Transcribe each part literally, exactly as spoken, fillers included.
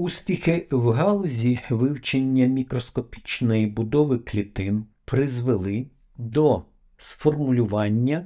Успіхи в галузі вивчення мікроскопічної будови клітин призвели до сформулювання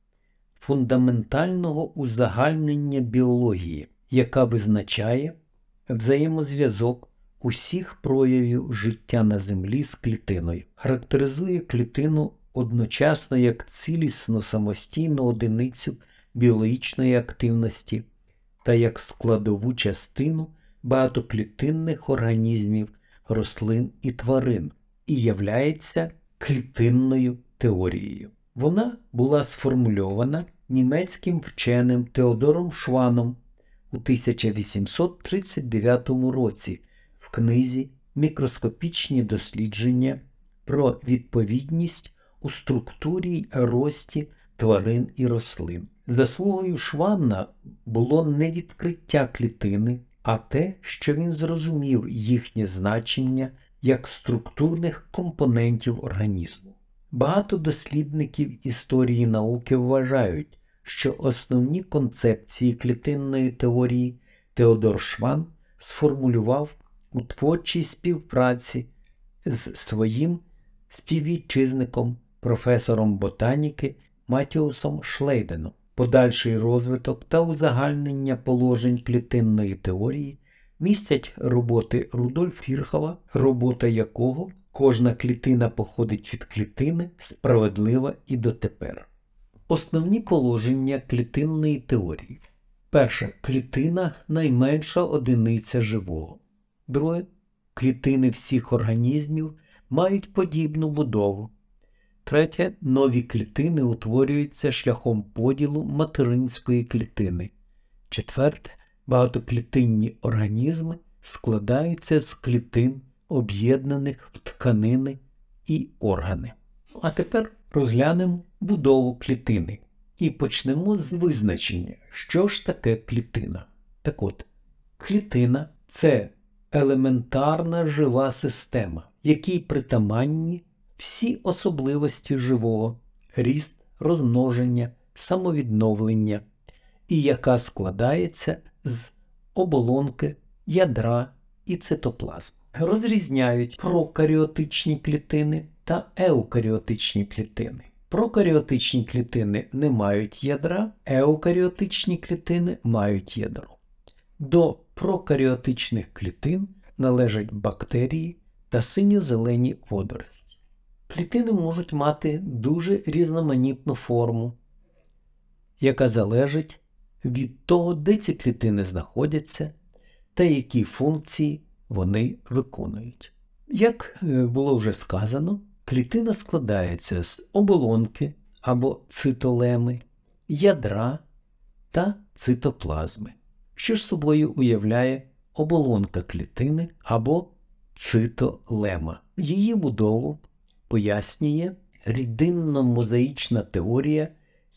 фундаментального узагальнення біології, яка визначає взаємозв'язок усіх проявів життя на Землі з клітиною, характеризує клітину одночасно як цілісну самостійну одиницю біологічної активності та як складову частину багатоклітинних організмів, рослин і тварин, і являється клітинною теорією. Вона була сформульована німецьким вченим Теодором Шванном у тисяча вісімсот тридцять дев'ятому році в книзі «Мікроскопічні дослідження про відповідність у структурі й рості тварин і рослин». Заслугою Шванна було не відкриття клітини, а те, що він зрозумів їхнє значення як структурних компонентів організму. Багато дослідників історії науки вважають, що основні концепції клітинної теорії Теодор Шванн сформулював у творчій співпраці з своїм співвітчизником, професором ботаніки Матіусом Шлейденом. Подальший розвиток та узагальнення положень клітинної теорії містять роботи Рудольфа Вірхова, робота якого «Кожна клітина походить від клітини, справедлива і дотепер». Основні положення клітинної теорії. Перше. Клітина – найменша одиниця живого. Друге. Клітини всіх організмів мають подібну будову. Третє. Нові клітини утворюються шляхом поділу материнської клітини. Четверте. Багатоклітинні організми складаються з клітин, об'єднаних в тканини і органи. А тепер розглянемо будову клітини. І почнемо з визначення, що ж таке клітина. Так от, клітина – це елементарна жива система, якій притаманні всі особливості живого, ріст, розмноження, самовідновлення, і яка складається з оболонки, ядра і цитоплазми. Розрізняють прокаріотичні клітини та еукаріотичні клітини. Прокаріотичні клітини не мають ядра, еукаріотичні клітини мають ядро. До прокаріотичних клітин належать бактерії та синьо-зелені водорості. Клітини можуть мати дуже різноманітну форму, яка залежить від того, де ці клітини знаходяться та які функції вони виконують. Як було вже сказано, клітина складається з оболонки або цитолеми, ядра та цитоплазми. Що ж собою уявляє оболонка клітини або цитолема? Її будову пояснює рідинно-мозаїчна теорія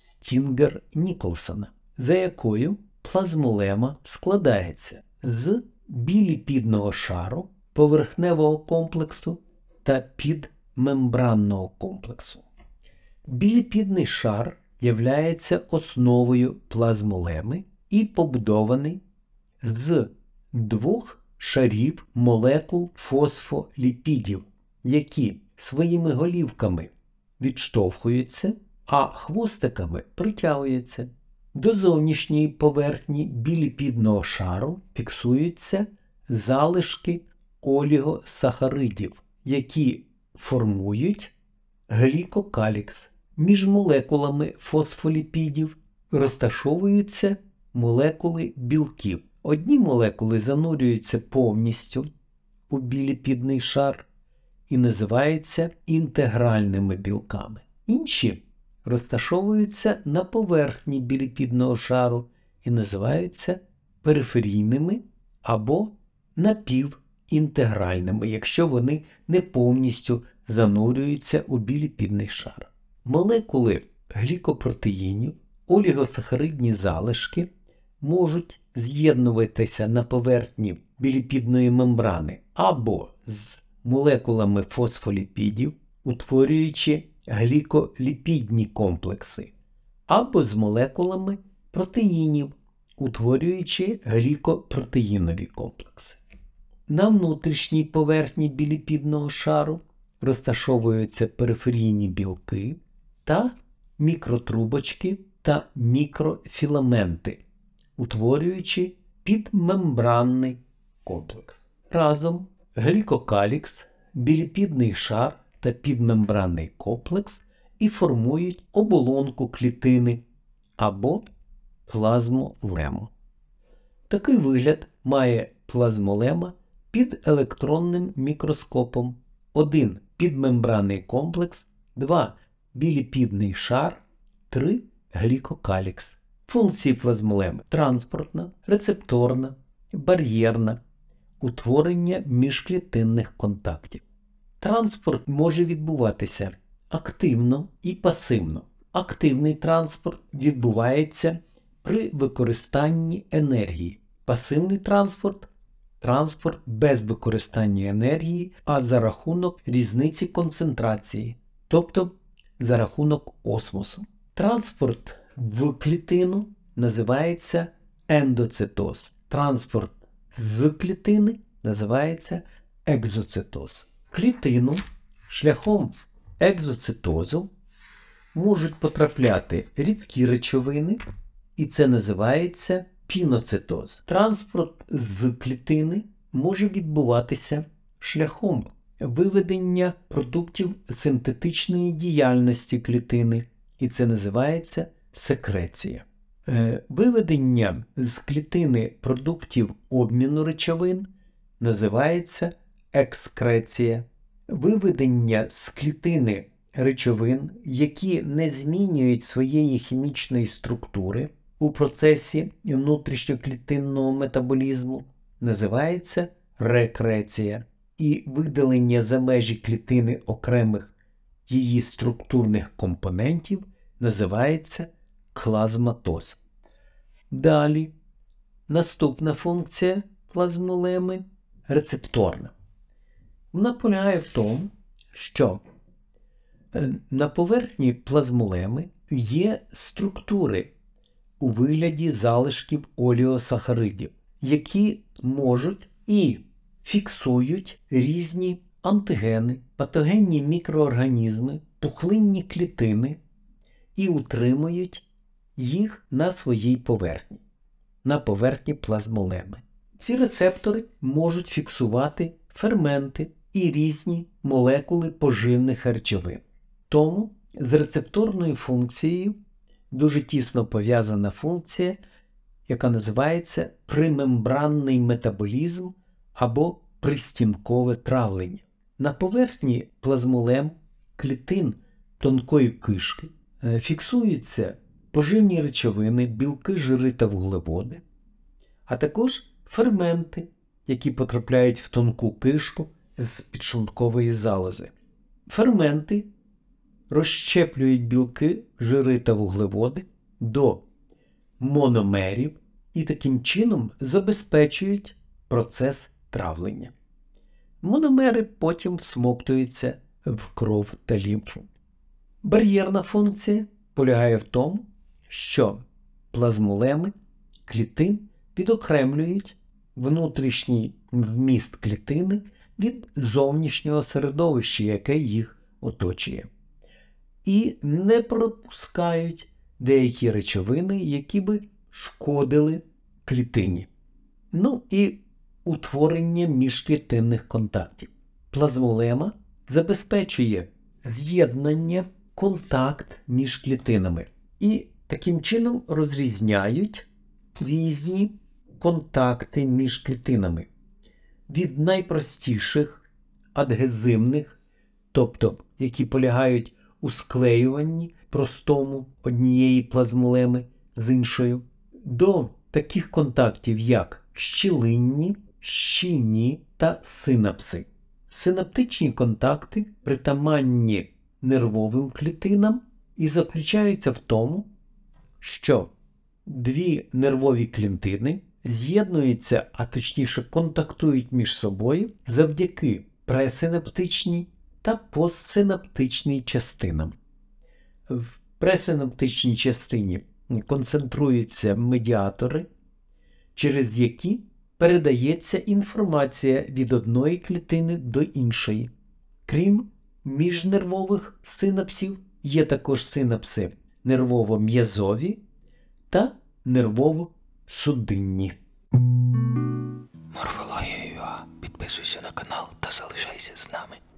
Стінгер-Ніколсона, за якою плазмолема складається з біліпідного шару, поверхневого комплексу та підмембранного комплексу. Біліпідний шар являється основою плазмолеми і побудований з двох шарів молекул фосфоліпідів, які своїми голівками відштовхуються, а хвостиками притягуються. До зовнішньої поверхні біліпідного шару фіксуються залишки олігосахаридів, які формують глікокалікс. Між молекулами фосфоліпідів розташовуються молекули білків. Одні молекули занурюються повністю у біліпідний шар і називаються інтегральними білками. Інші розташовуються на поверхні біліпідного шару і називаються периферійними або напівінтегральними, якщо вони не повністю занурюються у біліпідний шар. Молекули глікопротеїнів, олігосахаридні залишки можуть з'єднуватися на поверхні біліпідної мембрани або з молекулами фосфоліпідів, утворюючи гліколіпідні комплекси, або з молекулами протеїнів, утворюючи глікопротеїнові комплекси. На внутрішній поверхні біліпідного шару розташовуються периферійні білки та мікротрубочки та мікрофіламенти, утворюючи підмембранний комплекс. Разом глікокалікс, біліпідний шар та підмембранний комплекс і формують оболонку клітини або плазмолему. Такий вигляд має плазмолема під електронним мікроскопом. один підмембранний комплекс, два біліпідний шар, три глікокалікс. Функції плазмолеми – транспортна, рецепторна, бар'єрна, утворення міжклітинних контактів. Транспорт може відбуватися активно і пасивно. Активний транспорт відбувається при використанні енергії. Пасивний транспорт – транспорт без використання енергії, а за рахунок різниці концентрації, тобто за рахунок осмосу. Транспорт в клітину називається ендоцитоз. Транспорт з клітини називається екзоцитоз. Клітину шляхом екзоцитозу можуть потрапляти рідкі речовини, і це називається піноцитоз. Транспорт з клітини може відбуватися шляхом виведення продуктів синтетичної діяльності клітини, і це називається секреція. Виведення з клітини продуктів обміну речовин називається екскреція. Виведення з клітини речовин, які не змінюють своєї хімічної структури у процесі внутрішньоклітинного метаболізму, називається рекреція. І видалення за межі клітини окремих її структурних компонентів називається клазматоз. Далі, наступна функція плазмолеми – рецепторна. Вона полягає в тому, що на поверхні плазмолеми є структури у вигляді залишків олеосахаридів, які можуть і фіксують різні антигени, патогенні мікроорганізми, пухлинні клітини і утримують їх на своїй поверхні, на поверхні плазмолеми. Ці рецептори можуть фіксувати ферменти і різні молекули поживних речовин. Тому з рецепторною функцією дуже тісно пов'язана функція, яка називається примембранний метаболізм або пристінкове травлення. На поверхні плазмолем клітин тонкої кишки фіксуються поживні речовини, білки, жири та вуглеводи, а також ферменти, які потрапляють в тонку кишку з підшлункової залози. Ферменти розщеплюють білки, жири та вуглеводи до мономерів і таким чином забезпечують процес травлення. Мономери потім всмоктуються в кров та лімфу. Бар'єрна функція полягає в тому, що плазмолеми клітин відокремлюють внутрішній вміст клітини від зовнішнього середовища, яке їх оточує, і не пропускають деякі речовини, які би шкодили клітині. Ну і утворення міжклітинних контактів. Плазмолема забезпечує з'єднання, контакт між клітинами і таким чином розрізняють різні контакти між клітинами. Від найпростіших адгезивних, тобто які полягають у склеюванні простому однієї плазмолеми з іншою, до таких контактів, як щілинні, щільні та синапси. Синаптичні контакти притаманні нервовим клітинам і заключаються в тому, що дві нервові клітини з'єднуються, а точніше контактують між собою завдяки пресинаптичній та постсинаптичній частинам. В пресинаптичній частині концентруються медіатори, через які передається інформація від одної клітини до іншої. Крім міжнервових синапсів, є також синапси нервово-м'язові та нервово-судинні. Морфологія.ua. Підписуйся на канал та залишайся з нами.